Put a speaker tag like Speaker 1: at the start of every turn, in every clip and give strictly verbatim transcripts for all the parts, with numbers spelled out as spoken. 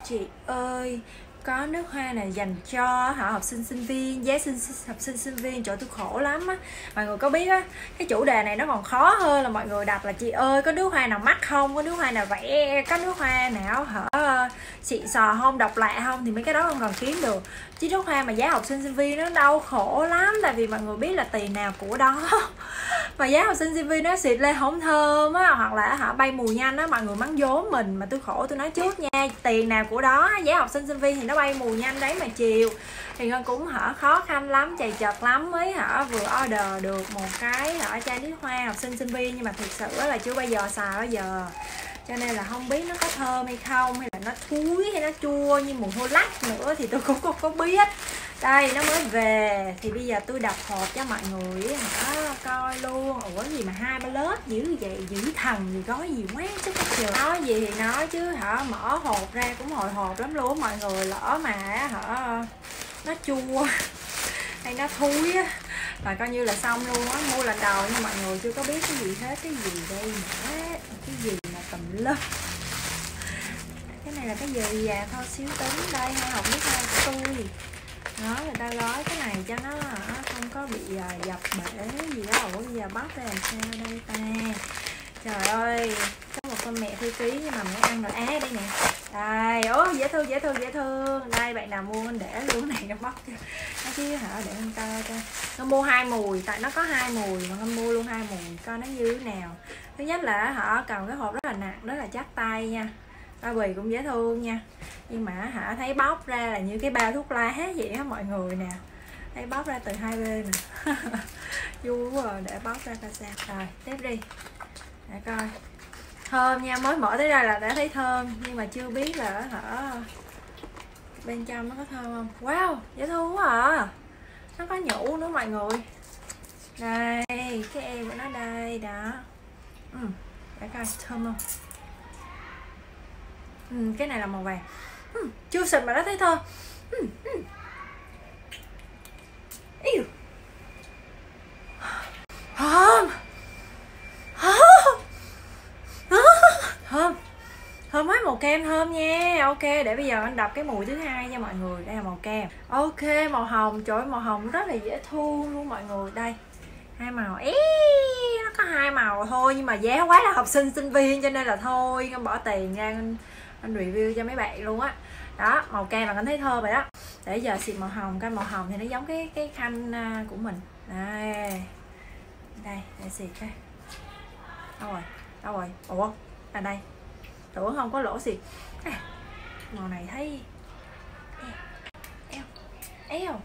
Speaker 1: Chị ơi, có nước hoa này dành cho hả học sinh sinh viên, giá sinh học sinh sinh viên, chỗ tôi khổ lắm á. Mọi người có biết á, cái chủ đề này nó còn khó hơn là mọi người đặt là chị ơi có nước hoa nào mắc không, có nước hoa nào vẽ, có nước hoa nào hả xịn sò không, độc lạ không, thì mấy cái đó không còn kiếm được. Chứ nước hoa mà giá học sinh sinh viên nó đau khổ lắm, tại vì mọi người biết là tiền nào của đó. Mà giá học sinh sinh viên nó xịt lên không thơm á, hoặc là hả bay mùi nhanh á, mọi người mắng vốn mình mà tôi khổ tôi nói trước nha, tiền nào của đó. Giá học sinh sinh viên thì nó bay mùi nhanh đấy mà chiều thì Ngân cũng hả khó khăn lắm, chày chật lắm mới hả vừa order được một cái hả chai nước hoa học sinh sinh viên, nhưng mà thực sự là chưa bao giờ xài bao giờ, cho nên là không biết nó có thơm hay không, hay là nó thúi hay nó chua như mùi hôi lắc nữa thì tôi cũng không có biết. Đây nó mới về thì bây giờ tôi đập hộp cho mọi người hả coi luôn. Ủa gì mà hai ba lớp dữ vậy, dữ thần gì gói gì quá chứ có trời. Nói gì thì nói chứ hả mở hộp ra cũng hồi hộp lắm luôn mọi người, lỡ mà hả nó chua hay nó thúi á là coi như là xong luôn á. Mua lần đầu nhưng mọi người chưa có biết cái gì hết. Cái gì đây nữa, cái gì mà tùm lum. Cái này là cái gì à, thôi xíu tính. Đây hai hộp nước hoa của tôi đó, người ta gói cái này cho nó không có bị dập bể gì đó. Ủa bây giờ bóc ra làm sao đây ta. Trời ơi, có một con mẹ thư ký nhưng mà mẹ ăn rồi. À đây nè, đây, ố dễ thương dễ thương dễ thương. Đây bạn nào mua anh để luôn này, nó bóc cho nó chứ hả, để anh coi coi. Nó mua hai mùi, tại nó có hai mùi mà con mua luôn hai mùi coi nó như thế nào. Thứ nhất là hả cầm cái hộp rất là nặng, rất là chắc tay nha, bao bì cũng dễ thương nha, nhưng mà hả thấy bóc ra là như cái bao thuốc lá vậy á mọi người nè, thấy bóc ra từ hai bên nè. Vui quá à. Để bóc ra coi sao. Rồi tiếp đi để coi. Thơm nha, mới mở tới đây là đã thấy thơm, nhưng mà chưa biết là hả bên trong nó có thơm không. Wow dễ thương quá à, nó có nhũ nữa mọi người. Đây cái em của nó đây đó. Ừ, để coi thơm không. Ừ, cái này là màu vàng. Ừ, chưa xịt mà đã thấy thơm. Ừ, ừ. Yêu. Thơm. Thơm. Thơm hết màu kem thơm nha. Ok, để bây giờ anh đập cái mùi thứ hai cho mọi người. Đây là màu kem. Ok, màu hồng. Trời ơi, màu hồng rất là dễ thương luôn mọi người. Đây, hai màu. Ý, nó có hai màu thôi, nhưng mà giá quá là học sinh sinh viên cho nên là thôi anh bỏ tiền ra anh, anh review cho mấy bạn luôn á. Đó, màu kem là anh thấy thơm rồi đó. Để giờ xịt màu hồng, cái màu hồng thì nó giống cái cái khăn của mình. Đây. Đây, để xịt cái. Đâu rồi? Đâu rồi? Ủa, à đây. Tưởng không có lỗ xịt. À, màu này thấy eo. Eo.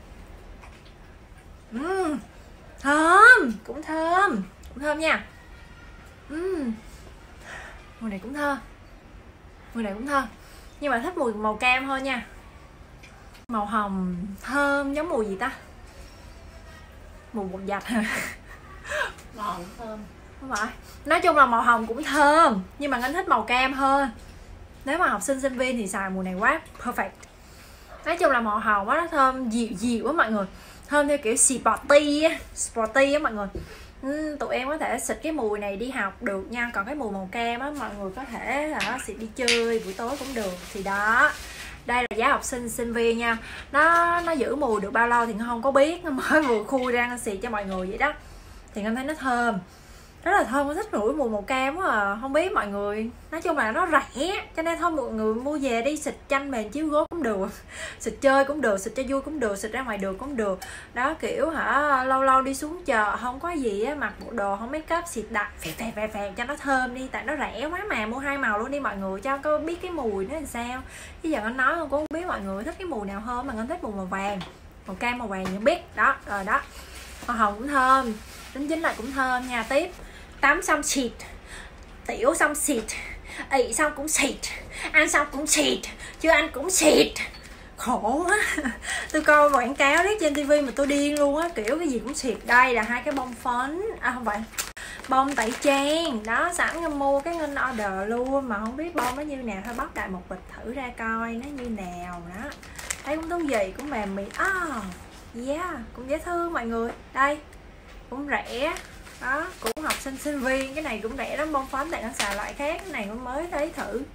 Speaker 1: Uhm, thơm, cũng thơm, cũng thơm nha. Uhm. Mùi này cũng thơm. Mùi này cũng thơm. Nhưng mà thích mùi màu cam thôi nha. Màu hồng thơm giống mùi gì ta? Mùi bột giặt hả?
Speaker 2: Màu hồng thơm.
Speaker 1: Không phải. Nói chung là màu hồng cũng thơm, nhưng mà anh thích màu cam hơn. Nếu mà học sinh sinh viên thì xài mùi này quá perfect. Nói chung là màu hồng á, nó thơm dịu dịu á mọi người. Thơm theo kiểu sporty á, sporty á mọi người. Ừ, tụi em có thể xịt cái mùi này đi học được nha. Còn cái mùi màu cam á, mọi người có thể hả, xịt đi chơi buổi tối cũng được. Thì đó, đây là giá học sinh sinh viên nha. Nó nó giữ mùi được bao lâu thì không có biết, nó mới vừa khui ra xịt cho mọi người vậy đó. Thì em thấy nó thơm, rất là thơm, thích ngửi mùi màu cam quá à. Không biết mọi người, nói chung là nó rẻ cho nên thôi mọi người mua về đi, xịt chanh mền chiếu gối cũng được, xịt chơi cũng được, xịt cho vui cũng được, xịt ra ngoài đường cũng được đó. Kiểu hả lâu lâu đi xuống chợ không có gì á, mặc bộ đồ không make up, xịt đặt phè phè phè phè cho nó thơm đi, tại nó rẻ quá mà. Mua hai màu luôn đi mọi người cho có biết cái mùi nó làm sao. Bây giờ anh nói con cũng không biết mọi người thích cái mùi nào hơn, mà anh thích mùi màu vàng, màu cam, màu vàng những biết đó. Rồi đó, màu hồng cũng thơm, tính chính là cũng thơm nha. Tiếp, tắm xong xịt, tiểu xong xịt, ị xong cũng xịt, ăn xong cũng xịt, chưa ăn cũng xịt. Khổ quá. Tôi coi quảng cáo riết trên tivi mà tôi điên luôn á, kiểu cái gì cũng xịt. Đây là hai cái bông phấn, à không phải, bông tẩy trang đó, sẵn Ngân mua cái Ngân order luôn mà không biết bông nó như nào. Thôi bóc đại một bịch thử ra coi nó như nào đó. Thấy cũng thú vị, cũng mềm mịn. Oh, yeah, cũng dễ thương mọi người. Đây, cũng rẻ đó, cũng học sinh sinh viên. Cái này cũng rẻ lắm, bông phấn tại nó xài loại khác, cái này cũng mới thấy thử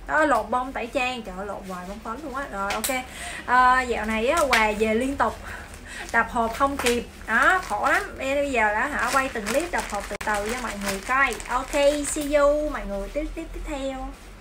Speaker 1: đó, lột bông tẩy trang, trời ơi, lột hoài bông phấn luôn á. Rồi ok, à, dạo này á, quà về liên tục, đập hộp không kịp đó, khổ lắm. Bây giờ đã hả quay từng clip đập hộp từ từ cho mọi người coi. Ok, see you mọi người tiếp tiếp tiếp theo.